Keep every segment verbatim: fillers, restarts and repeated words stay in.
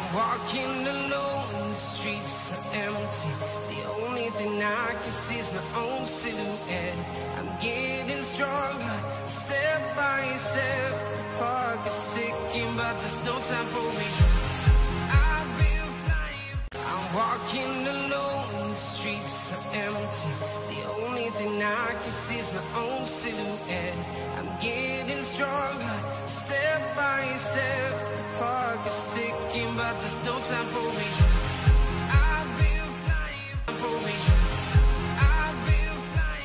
walking alone, the streets are empty. The only thing I can see is my own silhouette. I'm getting stronger, step by step. The clock is ticking, but there's no time for me. I've been flying, I'm walking alone, the streets are empty. The only thing I can see is my own silhouette. I'm getting stronger, step by step. The clock is ticking, but there's no time for me. I've been flying for me. I've been flying.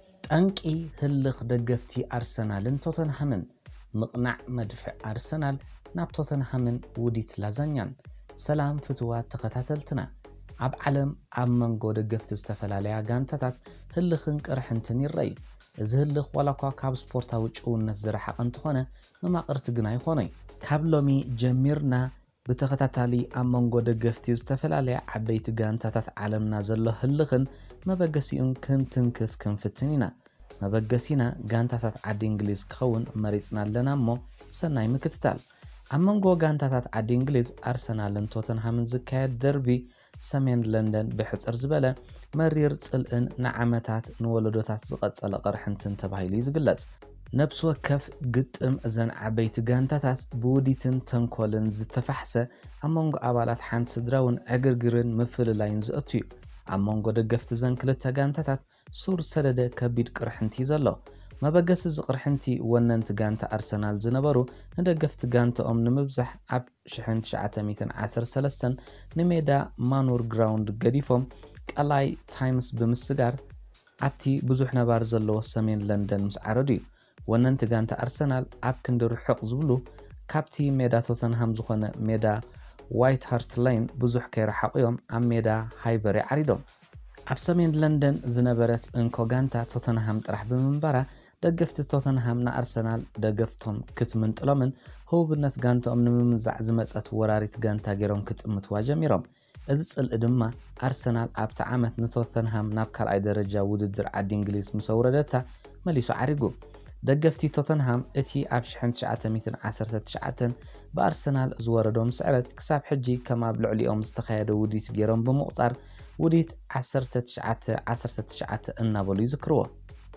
أنكي هلخ دقفتي أرسنال توتنهامن مقنع مدفع أرسنال ناب توتنهامن وديت لازانيان سلام فتوات تقتاتلتنا عب علم عب منقو دقفت استفلاليا غانتاتات هلخن كرحنتني الرأي إذ هلخ ولا كاب سبورتا وجهون نزرحة أنتخونا نما قرتقنا يخوني كاب لومي جميرنا بتقتاتالي عب منقو دقفتي استفلاليا عبيت غانتاتات عالمنا زلو هلخن ما بقسيون كنتن كف كنفتنينا ما بقسينا غانتاتات عد إنجليز كون مريسنا لنا مو سناي مكتتال أمانغو غانتاتات عد إنجليز أرسنال توتنهام زكاية دربي سمين لندن بحث أرزبالة مرير تسألن نعمتات نولدوتات زقات سأل قرحنتن تبهيلي زقلت نفس وكف قطم أزن عبيت غانتاتات بوديتن تنكولن زتفحسة أمانغو أبالات حان سدراون أقرقرن مفل لاين زقتيو أمانغو دقفت زن كلتا غانتاتات سور سلده كبير قرحنتي زلو ما بقس قرحنتي وننت غانتا أرسنال زنبرو ندقفت غانتا أم نمبزح عب شحن تشعة ميتن عسر سلستن نميدا مانور جراوند قديفهم كالاي تايمز بمسجار عبتي بزوح نبار زلو سمين لندن مسعردي وننت غانتا أرسنال عب كندر حق زبلو كابتي ميدا توتنهام زخونة ميدا وايت هارت لاين بزوح كير حقيهم عم ميدا هايبري عريدهم عب سمين لندن زنبرت انكو غانتا توتنهام ترح بمنبرا دقفت توتنهام نا أرسنال دقفتهم كتمن تلومن هو بالنت غانتا أم نممزع زمسات وراريت غانتا جيروم كتمت واجميروم ازت الادما أرسنال عبت عامت نتوتنهام نابكال اي درجة وددر عد انجليز مسوردتا مليسو عريقو دقفتي توتنهام اتي عب شحن تشعة ميتن عسرة تشعة بأرسنال زوردوم سعرت كساب حجي كما بلعلي أم استخيادو وديت جيروم بمقطار وديت عسرة تشعة عسرة تشعة النابولي يذكروه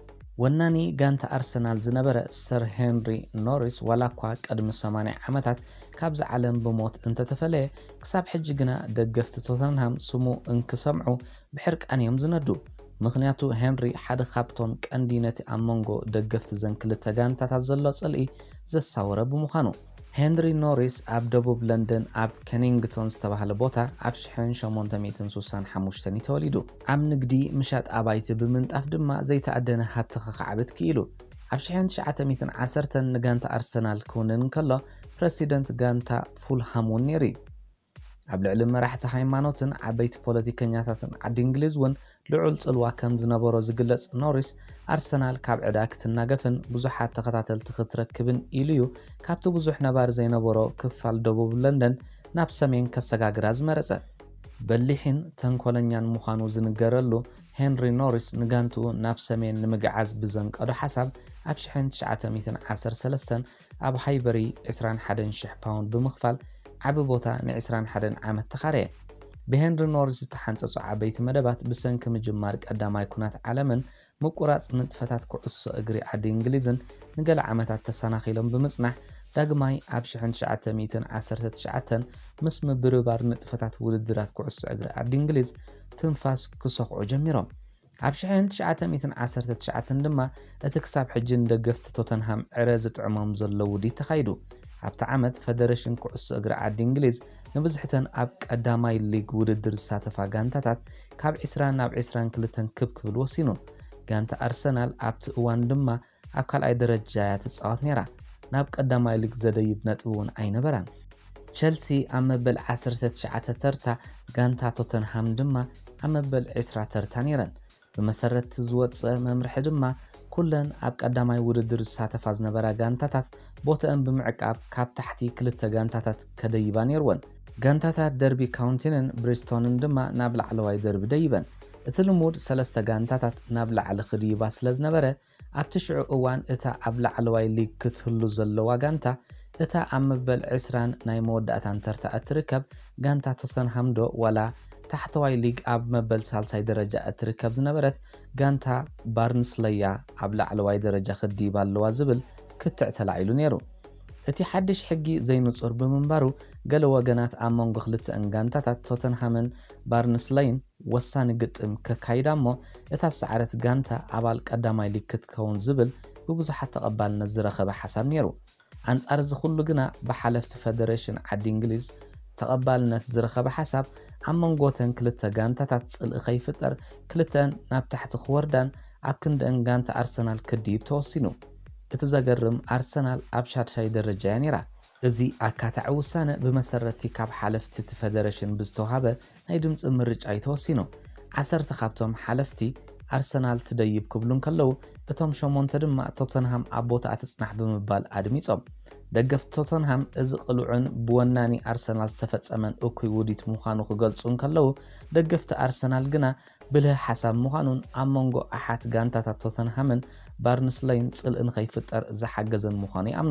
وناني غانتا أرسنال زنبرة سر هنري نوريس ولا كواك قدم سمانع عمتات كابز عالم بموت انت تفليه كساب حجيقنا دقفت توتنهام سمو انك سمعو بحرك انيوم زندو مخنياتو هنري حد خابتون كاندينتي أمونغو دقفت زنكلتا غانتا تزلو صلقي زساورة بمخانو هنري نوريس عب دبوب لندن عب كنينغتون ستباهل بوتا عب شحن شمونتا ميتن سوسان حموشتني توليدو عب نقدي مشات عبايت بمنت أفدما زي تأدنا حتى خعبت كيلو عب شحن شعتا ميتن عسرتن نغانتا أرسنال كونن كلا بريسيدنت غانتا فولهامون نيري عب العلم راحت هايمانوتن عبيت بوليتيكنياتاتن عد إنجليز ون لعول صلوا كم زنبرو زقلت نوريس أرسنال كاب عداك تناقفن بزوحات تقطعتل تختركبن إليو كابتو بزوح نبار زي نبرو كفال دوبوب لندن ناب سمين كساقاقراز مرزة بليحين تنكولنيان مخانو زنقرلو هنري نوريس نغانتو ناب سمين نمقعاز بزنك أدو حساب أبشحن تشعة ميتن عسر سلستن أب هايبري عسران حدن شح باوند بمخفال عبي بوتا نعسران حدن عامت تخاريه بهنري نوريس تحنصصو عبيت مدبات بسنك مجمارك قداماي كونات عالمن مقراص نطفتات كعصو اغري عد انجليزن نقل عامتات تساناخيلهم بمصنح داغماي عب شحن شعة ميتن عسرة تشعة مس مبربار نطفتات وددرات كعصو اغري عد انجليز تنفاس كسوقعو جميروم عب شحن شعة ميتن عسرة تشعة دما اتكساب حجن دقفت توتنهام عرازة عمام زلو دي تخايدو عبت عامت فدرشن كعصو اغري عد انجليز نبزحتن أب قداماي الليق وددر ساتفا غانتاتات كاب عسران ناب عسران كلتن كب كبل وسينون غانتا أرسنال أبت اوان دما أب كال اي درجايات تصاوت نيرا ناب قداماي الليق زديد نتبون اي نبران تشلسي أمبل عسرة تشعة ترتا غانتا توتنهام دما أمبل عسرة ترتا نيران بمسرت زوات ممرح دما كلن أب قداماي وددر ساتفا زنبرا غانتاتات بوتن بمعقاب كاب تحتي كلتا غانتاتات كديبان يروان غانتاتات دربي كاونتينن بريستونن دما نابل علواي درب ديبان اتلمود سلستا غانتاتات نابل على خديبا سلزنبره ابتشعو اوان اتا ابل علواي ليك كتهلو زلوا غانتا እታ ኣብ መበል عشرين ናይ መወዳእታ እንተርታ እትርከብ ጋንታ ቶተንሃም ዶ ወላ ታሕተዋይ ሊግ ኣብ መበል ሳልሳይ ደረጃ እትርከብ ዝነበረት ጋንታ ባርንስለያ ኣብ ላዕለዋይ ደረጃ ክዲባ ኣለዋ ዝብል ክትዕ ተላዒሉ ነይሩ። እቲ ሓድሽ ሕጊ ዘይንጹር ብምንባሩ ገለ ወገናት ኣብ መንጎ ክልተአን ጋንታታት ቶተንሃምን ባርንስለይን ወሳኒ ግጥም ከካይዳ እሞ እታ ሰዓረት ጋንታ ኣባል ቀዳማይ ሊግ ክትከውን ዝብል ብብዙሓት ተቐባልነት ዝረኸበ ሓሳብ ነይሩ። አንጻር እዚ ኩሉ ግና ብሓለፍቲ ፌደሬሽን ዓዲ እንግሊዝ ተቐባልነት ዝረኸበ ሓሳብ ኣብ መንጎተን ክልተ ጋንታታት ጽልኢ ከይፍጠር ክልተን ናብ ታሕቲ ክወርዳን ኣብ ክንደን ጋንታ ኣርሰናል ክዲብ ተወሲኑ። እቲ ዘገርም ኣርሰናል ኣብ ሻድሻይ ደረጃ እያ ነይራ። እዚ ኣካታዕ ውሳነ ብመሰረቲ ካብ ሓለፍቲ እቲ ፌደሬሽን ብዝተዋሃበ ናይ ድምፂ ምርጫ ተወሲኑ። ዓሰርተ ካብቶም ሓለፍቲ ኣርሰናል ትደይብ ክብሉን ከለዉ እቶም ሸሞንተ ድማ ቶተንሃም ኣብ ቦታ ትጽናሕ ብምባል ኣድሚጾም። ደገፍቲ ቶተንሃም እዚ ቅልዑን ብወናኒ ኣርሰናል ዝተፈጸመን እኩይ ውዲት ምዃኑ ክገልጹን ከለዉ ደገፍቲ ኣርሰናል ግና ብልህ ሓሳብ ምዃኑን ኣብ መንጎ ኣሓት ጋንታታት ቶተንሃምን ባርንስለይን ጽልእን ከይፍጠር ዝሓገዘን ምዃኑ ይኣምኑ።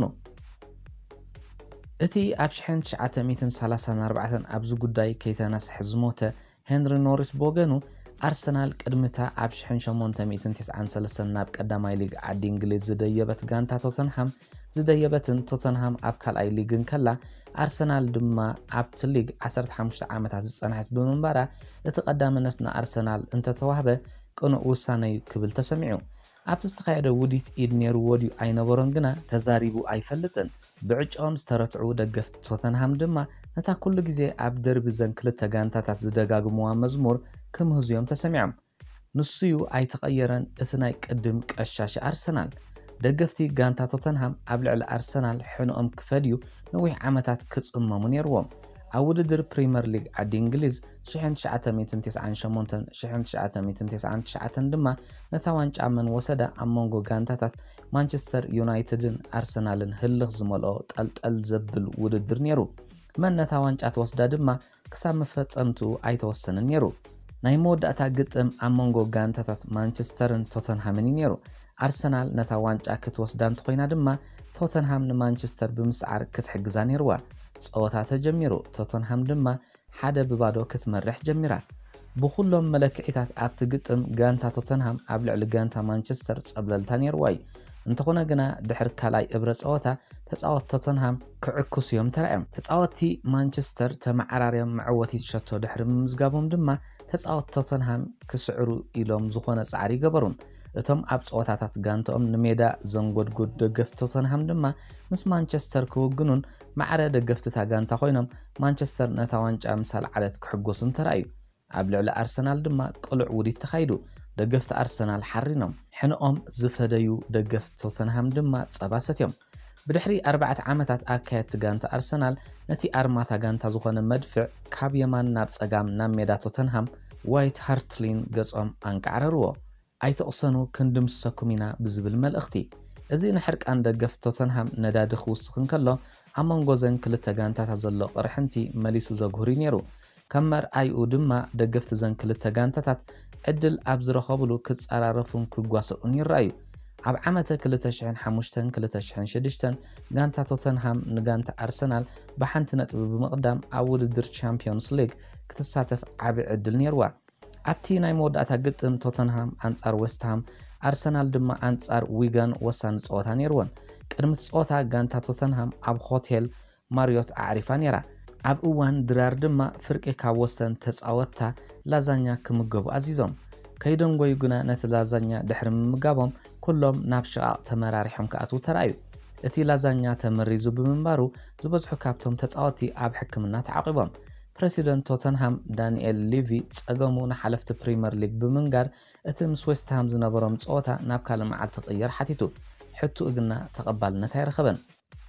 እቲ ኣብ ሽሕን ትሽዓተ ሰላሳን ኣርባዕተን ኣብዚ ጉዳይ ከይተነስሐ ዝሞተ ሄንሪ ኖሪስ ቦገኑ ኣርሰናል ቅድምታ ኣብ ሽሕን ሸሞንተ ትስዓን ሰለስተን ናብ ቀዳማይ ሊግ ዓዲ እንግሊዝ ዝደየበት ጋንታ ቶተንሃም ዝደየበትን ቶተንሃም ኣብ ካልኣይ ሊግን ከላ ኣርሰናል ድማ ኣብቲ ሊግ ዓሰርተ ሓሙሽተ ዓመታት ዝጸንሐት ብምንባራ እቲ ቀዳምነት ንኣርሰናል እንተተዋህበ ቅኑዕ ውሳነ ክብል ተሰሚዑ። ኣብቲ ዝተኻየደ ውዲት ኢድ ነይሩ ወዲኡ ኣይነበሮን ግና ተዛሪቡ ኣይፈልጥን። ብዕጮም ዝተረትዑ ደገፍቲ ቶተንሃም ድማ ነታ ኩሉ ግዜ ኣብ ደርቢ ዘን ክልተ ጋንታታት ዝደጋግምዋ መዝሙር ክምህዝዮም ተሰሚዖም። ንስዩ ኣይተቐየረን እቲ ናይ ቅድም ቀሻሽ ኣርሰናል። ደገፍቲ ጋንታ ቶተንሃም ኣብ ልዕሊ ኣርሰናል ሕንኦም ክፈድዩ ነዊሕ ዓመታት ክጽመሙ ነይርዎም። ኣብ ውድድር ፕሪምየር ሊግ ዓዲ እንግሊዝ ሽሕን ትሽዓተን ትስዓን ሸሞንተን ሽሕን ትሽዓተን ትስዓን ትሽዓተን ድማ ነታ ዋንጫ መን ወሰዳ ኣብ መንጎ ጋንታታት ማንቸስተር ዩናይትድን ኣርሰናልን ህልኽ ዝመልኦ ጠልጠል ዘብል ውድድር ነይሩ። መን ነታ ዋንጫ ተወስዳ ድማ ክሳብ መፈጸምቱ ኣይተወሰነን ነይሩ። ናይ መወዳእታ ግጥም ኣብ መንጎ ጋንታታት ማንቸስተርን ቶተንሃምን ነይሩ። ኣርሰናል ነታ ዋንጫ ክትወስዳ እንተኮይና ድማ ቶተንሃም ንማንቸስተር ብምስዓር ክትሕግዛ ነይርዋ። ጸወታ ተጀሚሩ ቶተንሃም ድማ ሓደ ብባዶ ክትመርሕ ጀሚራ። ብኩሎም መለክዒታት ኣብቲ ግጥም ጋንታ ቶተንሃም ኣብ ልዕሊ ጋንታ ማንቸስተር ጸብለልታ ነይርዋ እዩ። እንተኾነ ግና ድሕሪ ካልኣይ እብረ ጸወታ ተጻወት ቶተንሃም ክዕክሱ እዮም ተራእዮም። ተጻወቲ ማንቸስተር ተመዓራርዮም መዕወቲ ሸቶ ድሕሪ ምምዝጋቦም ድማ ተጻወት ቶተንሃም ክስዕሩ ኢሎም ዝኾነ ጻዕሪ ገበሩን። እቶም ኣብ ጸወታታት ጋንታኦም ንሜዳ ዘንጎድጎድ ደገፍቲ ቶተንሃም ድማ ምስ ማንቸስተር ክውግኑን ማዕረ ደገፍቲታ ጋንታ ኮይኖም ማንቸስተር ነታ ዋንጫ ምሳል ዓለት ክሕጎሱን ተራእዩ። ኣብ ልዕሊ ኣርሰናል ድማ ቅሉዕ ውዲት ተኻይዱ። ደገፍቲ ኣርሰናል ሓሪኖም ሕንኦም ዝፈደዩ ደገፍቲ ቶተንሃም ድማ ጸባሰትዮም። ብድሕሪ ኣርባዕተ ዓመታት ኣካየድቲ ጋንታ ኣርሰናል ነቲ ኣርማታ ጋንታ ዝኾነ መድፍዕ ካብ የማን ናብ ጸጋም ናብ ሜዳ ቶተንሃም ዋይት ሃርትሊን ገጾም አንቃዕረርዎ። ኣይተቕሰኑ ክንድምሰኩም ኢና ብዝብል መልእኽቲ። እዚ ንሕርቃን ደገፍቲ ቶተንሃም ነዳዲ ክውስኽ እንከሎ ኣብ መንጎ ዘን ክልተ ጋንታታት ዘሎ ቅርሕንቲ መሊሱ ዘጉህሪ ነይሩ። ከም መርኣይኡ ድማ ደገፍቲ ዘን ክልተ ጋንታታት ዕድል ኣብ ዝረኸብሉ ክጸራረፉን ክጓሰኡን ይረኣዩ። ኣብ ዓመተ ክልተ ሽሕን ሓሙሽተን ክልተ ሽሕን ሽዱሽተን ጋንታ ቶተንሃም ንጋንታ ኣርሰናል ብሓንቲ ነጥቢ ብምቕዳም ኣብ ውድድር ቻምፒዮንስ ሊግ ክትሳተፍ ዓቢ ዕድል ነይርዋ። ኣብቲ ናይ መወዳእታ ግጥም ቶተንሃም አንጻር ዌስትሃም ኣርሰናል ድማ አንጻር ዊጋን ወሳኒ ጸወታ ነይርዎን። ቅድሚት ጸወታ ጋንታ ቶተንሃም ኣብ ሆቴል ማሪዮት ኣዕሪፋ ነይራ። ኣብ እዋን ድራር ድማ ፍርቂ ካብ ወሰን ተጻወትታ ላዛኛ ክምገቡ ኣዚዞም። ከይደንጎዩ ግና ነቲ ላዛኛ ድሕሪ ምምጋቦም ኩሎም ናብ ሽቓቕ ተመራሪሖም ክኣትዉ ተራእዩ። እቲ ላዛኛ ተመሪዙ ብምንባሩ ዝበዝሑ ካብቶም ተጻወቲ ኣብ ሕክምና ተዓቂቦም። ፕሬሲደንት ቶተንሃም ዳንኤል ሊቪ ጸገሙ ንሓለፍቲ ፕሪምየር ሊግ ብምንጋር እቲ ምስ ዌስትሃም ዝነበሮም ጸወታ ናብ ካልእ መዓልቲ ክቕየር ሓቲቱ። ሕቱኡ ግና ተቐባልነት ኣይረኸበን።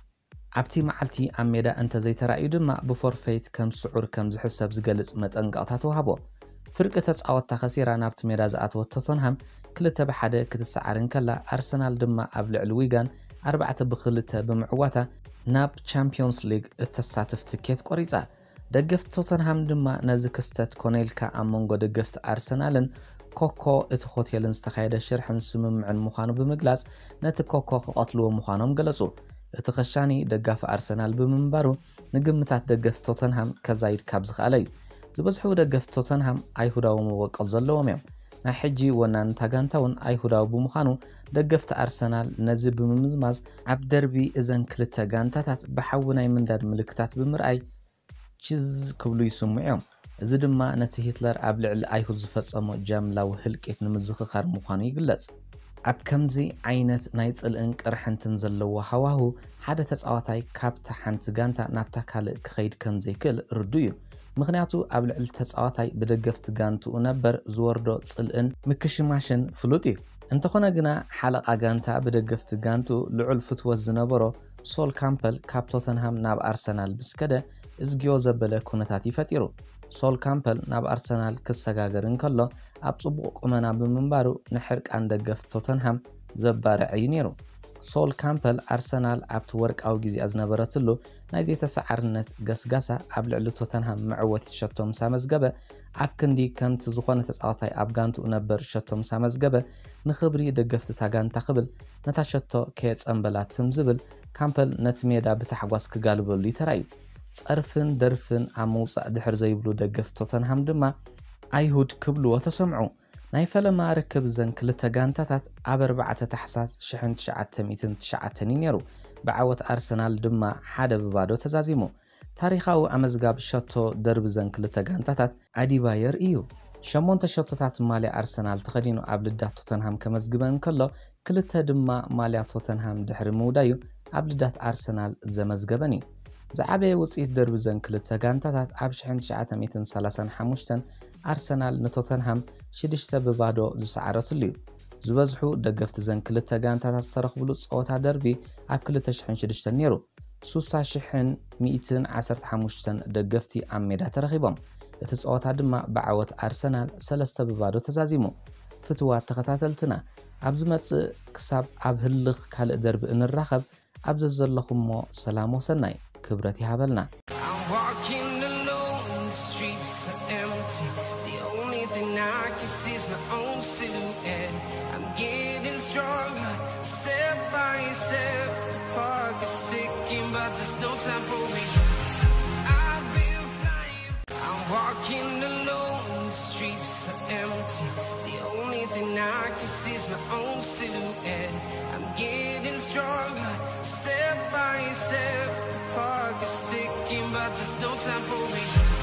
ኣብቲ መዓልቲ ኣብ ሜዳ እንተዘይተራእዩ ድማ ብፎርፌት ከም ስዑር ከም ዝሕሰብ ዝገልጽ መጠንቀቕታ ተዋህቦ። ፍርቂ ተጻወትታ ኸሲራ ናብቲ ሜዳ ዝኣተወት ቶተንሃም ክልተ ብሓደ ክትሰዓርን ከላ ኣርሰናል ድማ ኣብ ልዕሊ ዊጋን ኣርባዕተ ብክልተ ብምዕዋታ ናብ ቻምፒዮንስ ሊግ እተሳትፍ ትኬት ቆሪጻ። ደገፍቲ ቶተንሃም ድማ ነዚ ክስተት ኮኔልካ ኣብ መንጎ ደገፍቲ ኣርሰናልን ኮኮ እቲ ሆቴልን ዝተኻየደ ሽርሕን ስምምዕን ምዃኑ ብምግላጽ ነቲ ኮኮ ክቐትልዎ ምዃኖም ገለጹ። እተኸሻኒ ደጋፍ ኣርሰናል ብምንባሩ ንግምታት ደገፍ ቶተንሃም ከዛይድ ካብ ዝኽኣለ እዩ ዝበዝሑ ደገፍ ቶተንሃም ኣይሁዳዊ መወቀል ዘለዎም እዮም ናይ ሕጂ ወናን ታጋንታውን ኣይሁዳዊ ብምዃኑ ደገፍቲ ኣርሰናል ነዚ ብምምዝማዝ ኣብ ደርቢ እዘን ክልተ ጋንታታት ብሓዊ ናይ ምንዳድ ምልክታት ብምርኣይ ቺዝ ክብሉ ይስምዑም እዚ ድማ ነቲ ሂትለር ኣብ ልዕሊ ኣይሁድ ዝፈጸሞ ጃምላዊ ህልቂት ንምዝኽኻር ምዃኑ ይግለጽ ኣብ ከምዚ ዓይነት ናይ ጽልእን ቅርሕንትን ዘለዎ ሃዋሁ ሓደ ተጻዋታይ ካብታ ሓንቲ ጋንታ ናብታ ካልእ ክኸይድ ከም ዘይክእል ርዱ እዩ ምክንያቱ ኣብ ልዕሊ ተጻዋታይ ብደገፍቲ ጋንትኡ ነበር ዝወርዶ ጽልእን ምክሽማሽን ፍሉጥ እዩ እንተኾነ ግና ሓለቓ ጋንታ ብደገፍቲ ጋንትኡ ልዑል ፍትወት ዝነበሮ ሶል ካምፐል ካብ ቶተንሃም ናብ ኣርሰናል ብስከደ እዝጊዮ ዘበለ ኩነታት ይፈጢሩ ሶል ካምፐል ናብ ኣርሰናል ክሰጋገር እንከሎ ኣብ ጽቡቕ ቁመና ብምንባሩ ንሕርቃን ደገፍ ቶተንሃም ዘባርዕ እዩ ነይሩ ሶል ካምፐል ኣርሰናል ኣብቲ ወርቃዊ ጊዜ ዝነበረትሉ ናይ ዘይተሰዓርነት ገስጋሳ ኣብ ልዕሊ ቶተንሃም መዕወት ሸቶም ሳመዝገበ ኣብ ክንዲ ከምቲ ዝኾነ ተጻዋታይ ኣብ ጋንትኡ ነበር ሸቶም ሳመዝገበ ንኽብሪ ደገፍቲ ታጋንታ ክብል ነታ ሸቶ ከየጸምበላት ትም ዝብል ካምፐል ነቲ ሜዳ ብታሕጓስ ክጋልበሉ ይተራዩ ጸርፍን ደርፍን ኣብ መውጻእ ድሕር ዘይብሉ ደገፍ ቶተንሃም ድማ ኣይሁድ ክብልዎ ተሰምዑ ናይ ፈለማ ርክብ ዘን ክልተ ጋንታታት ኣብ ኣርባዕተ ታሕሳስ ሽሕ ትሽዓተ ሚእትን ትሽዓተን ነይሩ ብዓወት ኣርሰናል ድማ ሓደ ብባዶ ተዛዚሙ ታሪኻዊ ኣመዝጋብ ሸቶ ደርቢ ዘን ክልተ ጋንታታት ኣዲባየር እዩ ሸሞንተ ሸቶታት ማልያ ኣርሰናል ተኸዲኑ ኣብ ልዳት ቶተንሃም ከመዝግበን ከሎ ክልተ ድማ ማልያ ቶተንሃም ድሕሪ ምውዳዩ ኣብ ልዳት ኣርሰናል ዘመዝገበን እዩ ዝዓበየ ውጽኢት ደርቢ ዘን ክልተ ጋንታታት ኣብ ሽሕ ትሽዓተ ሚእትን ሰላሳን ሓሙሽተን ኣርሰናል ንቶተንሃም ሽድሽተ ብባዶ ዝሰዓረትሉ እዩ ዝበዝሑ ደገፍቲ ዘን ክልተ ጋንታታት ዝተረኽብሉ ጸወታ ደርቢ ኣብ ክልተ ሽሕ ሽዱሽተ ነይሩ ስልሳ ሽሕን ሚእትን ዓሰርተ ሓሙሽተን ደገፍቲ ኣብ ሜዳ ተረኺቦም እቲ ጸወታ ድማ ብዓወት ኣርሰናል ሰለስተ ብባዶ ተዛዚሙ ፍትዋት ተኸታተልትና ኣብ ዝመጽእ ክሳብ ኣብ ህልኽ ካልእ ደርቢ እንራኸብ ኣብ ዘለኹምሞ ሰላም ወሰናይ ክብረት ይሃበልና I can see is my own silhouette. I'm getting stronger, step by step. The clock is ticking, but there's no time for me. I've been flying, I'm walking alone. The streets are empty. The only thing I can see is my own silhouette. I'm getting stronger, step by step. The clock is ticking, but there's no time for me.